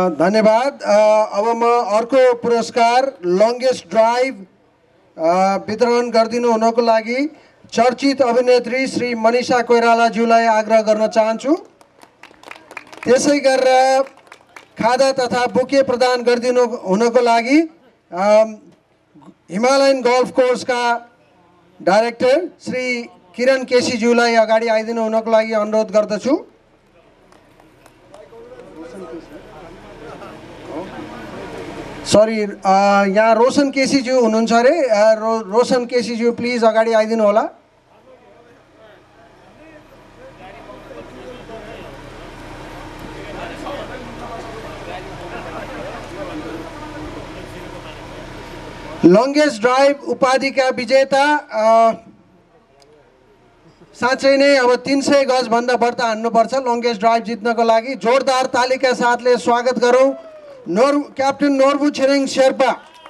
धन्यवाद। अब म अर्को पुरस्कार लङ्गेस्ट ड्राइभ वितरण गरिदिनु हुनको लागि चर्चित अभिनेत्री श्री मनिषा कोइरालाज्यूलाई आग्रह गर्न चाहन्छु। त्यसै गरेर खादा तथा बुके प्रदान गरिदिनु हुनको लागि हिमालयन गोल्फ कोर्सका डाइरेक्टर श्री किरण केसीज्यूलाई अगाडि आइदिनु हुनको लागि अनुरोध गर्दछु। सरी, यहाँ रोशन केसीज्यू हुनुहुन्छ अरे। रोशन केसीज्यू प्लिज अगाडि आइदिनु होला। लङ्गेस्ट ड्राइभ उपाधिका विजेता साँच्चै नै अब 300 गजभन्दा बढ्ता हान्नुपर्छ लङ्गेस्ट ड्राइभ जित्नको लागि। जोरदार तालीका साथले स्वागत गरौँ क्याप्टेन नोर्बु छिरिङ शेर्पा।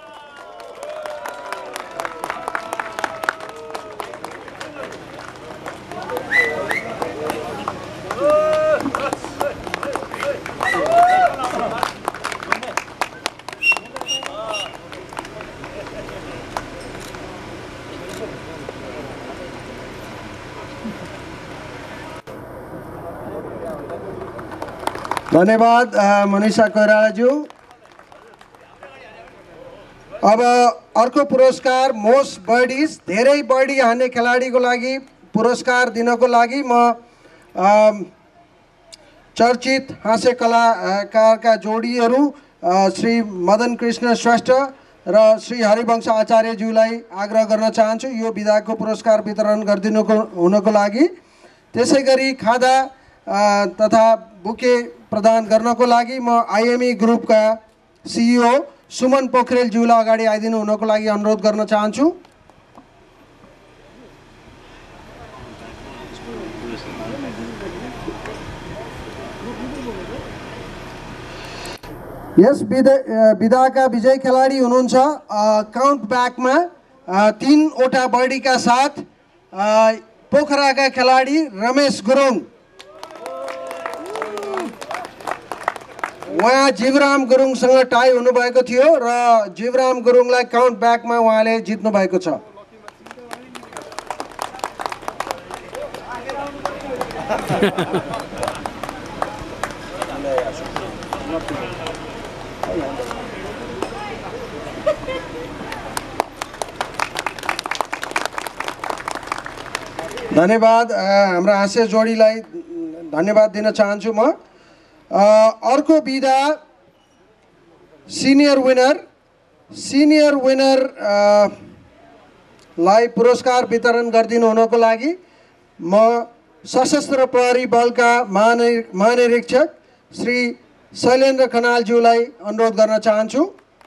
धन्यवाद मनिषा कोइरालाज्यू। अब अर्को पुरस्कार मोस्ट बर्डिज, धेरै बर्डी हान्ने खेलाडीको लागि पुरस्कार दिनको लागि म चर्चित हास्य कलाकारका जोडीहरू श्री मदन कृष्ण श्रेष्ठ र श्री हरिवंश आचार्यज्यूलाई आग्रह गर्न चाहन्छु यो विधाको पुरस्कार वितरण गरिदिनुको हुनको लागि। त्यसै गरी खादा तथा बुके प्रदान गर्नको लागि म आइएमई ग्रुपका सिइओ सुमन पोखरेलज्यूलाई अगाडि आइदिनु हुनको लागि अनुरोध गर्न चाहन्छु। यस विधाका विजय खेलाडी हुनुहुन्छ काउन्ट ब्याकमा 3 वटा बर्डीका साथ पोखराका खेलाडी रमेश गुरुङ। उहाँ जीवराम गुरुङसँग टाई हुनुभएको थियो र जीवराम गुरुङलाई काउन्ट ब्याकमा उहाँले जित्नु भएको छ। धन्यवाद। हाम्रा हास्य जोडीलाई धन्यवाद दिन चाहन्छु म। अर्को विधा सिनियर विनर लाई पुरस्कार वितरण गरिदिनु हुनको लागि म सशस्त्र प्रहरी बलका महानिरीक्षक श्री शैलेन्द्र खनालज्यूलाई अनुरोध गर्न चाहन्छु।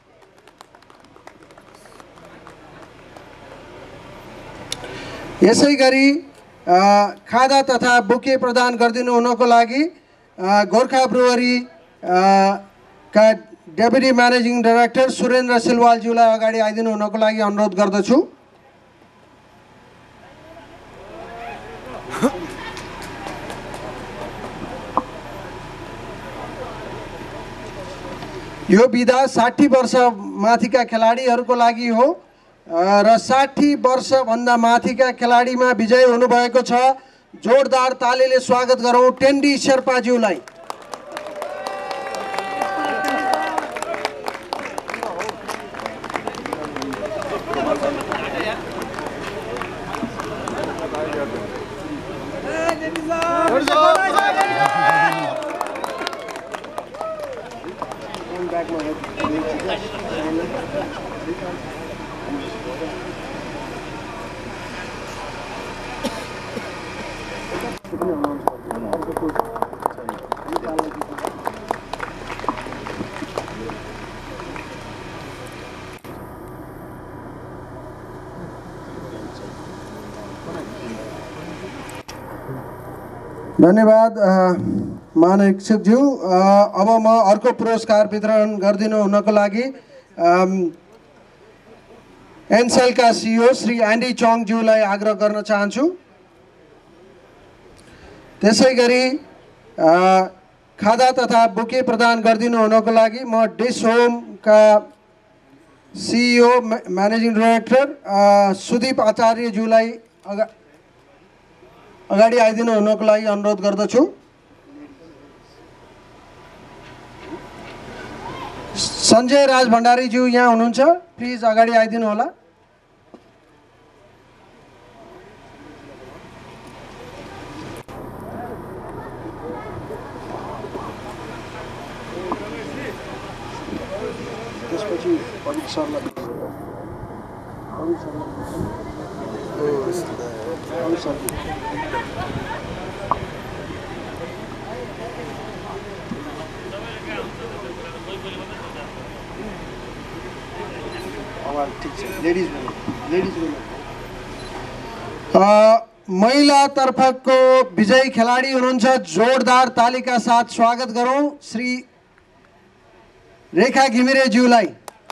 यसै गरी खादा तथा बुके प्रदान गरिदिनु हुनको लागि गोर्खा ब्रुवरी का डेपुटी म्यानेजिङ डाइरेक्टर सुरेन्द्र सिलवालज्यूलाई अगाडि आइदिनु हुनको लागि अनुरोध गर्दछु। यो विधा 60 वर्ष माथिका खेलाडीहरूको लागि हो र 60 वर्षभन्दा माथिका खेलाडीमा विजय हुनुभएको छ। जोरदार तालीले स्वागत गरौँ टेन्डी शेर्पाज्यूलाई। धन्यवाद महानिरीक्षकज्यू। अब म अर्को पुरस्कार वितरण गरिदिनु हुनको लागि एनसेलका सिइओ श्री एन्डी चोङज्यूलाई आग्रह गर्न चाहन्छु। त्यसै गरी खादा तथा बुके प्रदान गरिदिनु हुनको लागि म डिस होमका CEO म्यानेजिङ डाइरेक्टर सुदीप आचार्यज्यूलाई अगाडि आइदिनु हुनको लागि अनुरोध गर्दछु। सञ्जय राज भण्डारीज्यू यहाँ हुनुहुन्छ, प्लिज अगाडि आइदिनु होला। त्यसपछि पवित्र सरलाई महिला तर्फको विजयी खेलाडी हुनुहुन्छ, जोरदार तालीका साथ स्वागत गरौँ श्री रेखा घिमिरेज्यूलाई।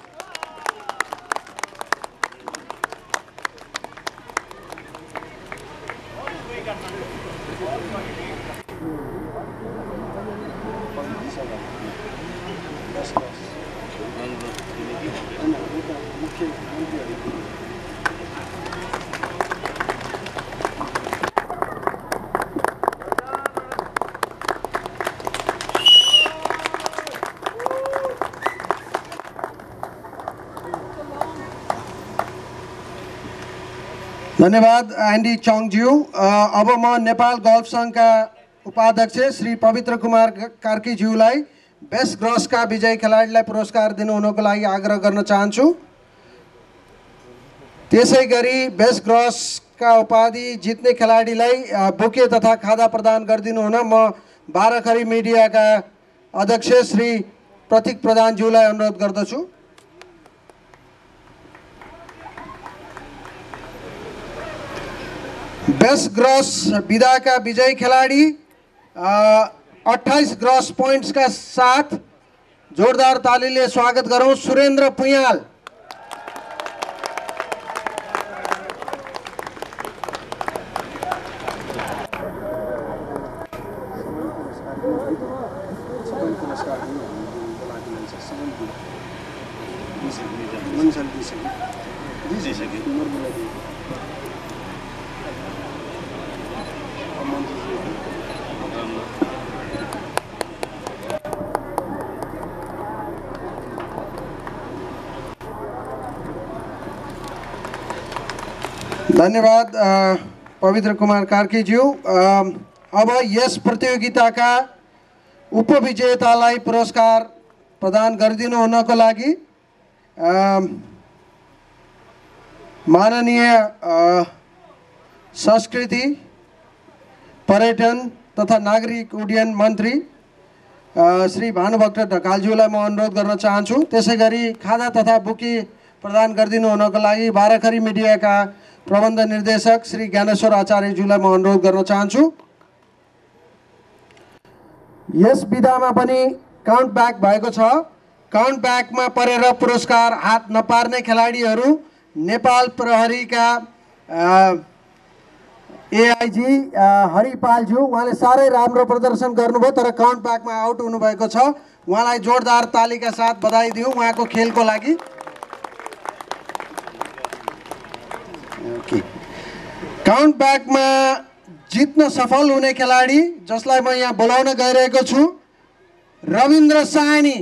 धन्यवाद एन्डी चङज्यू। अब म नेपाल गोल्फ सङ्घका उपाध्यक्ष श्री पवित्र कुमार कार्कीज्यूलाई बेस्ट ग्रसका विजयी खेलाडीलाई पुरस्कार दिनुहुनको लागि आग्रह गर्न चाहन्छु। त्यसै गरी बेस्ट ग्रसका उपाधि जित्ने खेलाडीलाई बुके तथा खादा प्रदान गरिदिनु हुन म बाराखरी मिडियाका अध्यक्ष श्री प्रतीक प्रधानज्यूलाई अनुरोध गर्दछु। बेस्ट ग्रस विधाका विजयी खेलाडी 28 ग्रस पोइन्ट्स का साथ जोरदार तालीले स्वागत गरौँ सुरेन्द्र पुयाल। धन्यवाद पवित्र कुमार कार्कीज्यू। अब यस प्रतियोगिताका उपविजेतालाई पुरस्कार प्रदान गरिदिनु हुनको लागि माननीय संस्कृति पर्यटन तथा नागरिक उड्डयन मन्त्री श्री भानुभक्त ढकालज्यूलाई म अनुरोध गर्न चाहन्छु। त्यसैगरी खादा तथा बुके प्रदान गरिदिनु हुनको लागि बाराखरी मिडियाका प्रबन्ध निर्देशक श्री ज्ञानेश्वर आचार्यज्यूलाई म अनुरोध गर्न चाहन्छु। यस विधामा पनि काउन्ट ब्याक भएको छ। काउन्ट ब्याकमा परेर पुरस्कार हात नपार्ने खेलाडीहरू नेपाल प्रहरीका एआइजी हरिपालज्यू, उहाँले साह्रै राम्रो प्रदर्शन गर्नुभयो तर काउन्ट ब्याकमा आउट हुनुभएको छ। उहाँलाई जोरदार तालीका साथ बधाई दिउँ उहाँको खेलको लागि। काउन्ट ब्याकमा जित्न सफल हुने खेलाडी जसलाई म यहाँ बोलाउन गइरहेको छु रविन्द्र साहनी।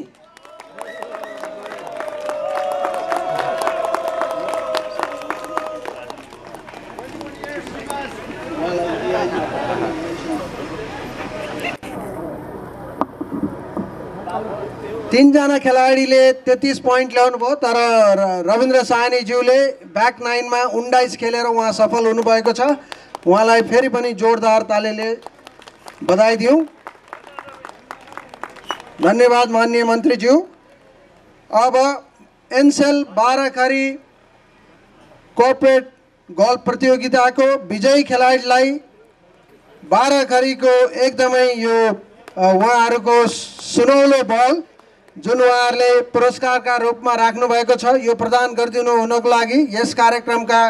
तीनजना खेलाडीले 33 पोइन्ट ल्याउनु भयो तर रविन्द्र साहनीज्यूले ब्याक 9 मा 19 खेलेर उहाँ सफल हुनुभएको छ। उहाँलाई फेरि पनि जोरदार तालीले बधाई दिउँ। धन्यवाद माननीय मन्त्रीज्यू। अब एनसेल बाराखरी कोर्पोरेट गोल्फ प्रतियोगिताको विजयी खेलाडीलाई बाराखरीको एकदमै यो उहाँहरूको सुनौलो बल जुन उहाँहरूले पुरस्कारका रूपमा राख्नु भएको छ यो प्रदान गरिदिनु हुनको लागि यस कार्यक्रमका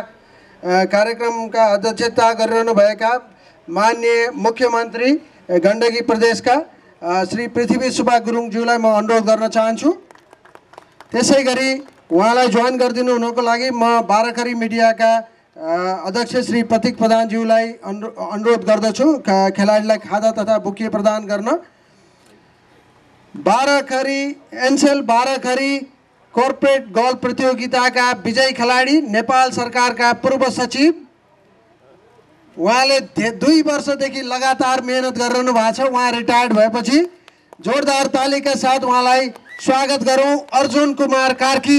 अध्यक्षता गरिरहनु भएका माननीय मुख्यमन्त्री गण्डकी प्रदेशका श्री पृथ्वी सुब्बा गुरुङज्यूलाई म अनुरोध गर्न चाहन्छु। त्यसै गरी उहाँलाई जोइन गरिदिनु हुनको लागि म बाराखरी मिडियाका अध्यक्ष श्री प्रतीक प्रधानज्यूलाई अनुरोध गर्दछु खेलाडीलाई खादा तथा बुके प्रदान गर्न। बाराखरी एनसेल बाराखरी कोर्पोरेट गोल्फ प्रतियोगिताका विजयी खेलाडी नेपाल सरकारका पूर्व सचिव, उहाँले 2 वर्षदेखि लगातार मेहनत गरिरहनु भएको छ। उहाँ रिटायर्ड भएपछि जोरदार तालीका साथ उहाँलाई स्वागत गरौँ। अर्जुन कुमार कार्की।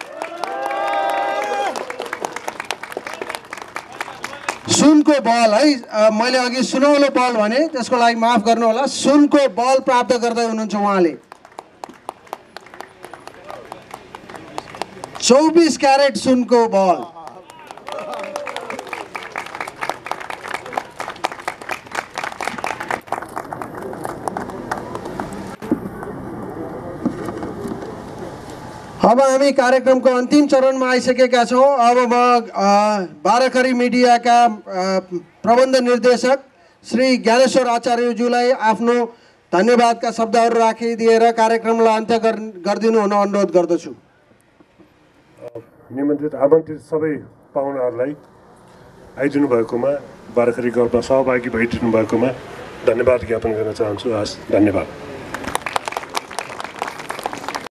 सुनको बल है, मैले अघि सुनौलो बल भने त्यसको लागि माफ गर्नु होला। सुनको बल प्राप्त गर्दै हुनुहुन्छ उहाँले। 24 क्यारेट सुनको बल। अब हामी कार्यक्रमको अन्तिम चरणमा आइसकेका छौँ। अब म बाराखरी मिडियाका प्रबन्ध निर्देशक श्री ज्ञानेश्वर आचार्यज्यूलाई आफ्नो धन्यवादका शब्दहरू राखिदिएर कार्यक्रमलाई अन्त्य गरिदिनु हुन अनुरोध गर्दछु। निमन्त्रित आमन्त्रित सबै पाहुनाहरूलाई आइदिनु भएकोमा, बाराखरी गोल्फमा सहभागी भइदिनु भएकोमा धन्यवाद ज्ञापन गर्न चाहन्छु। हस्, धन्यवाद।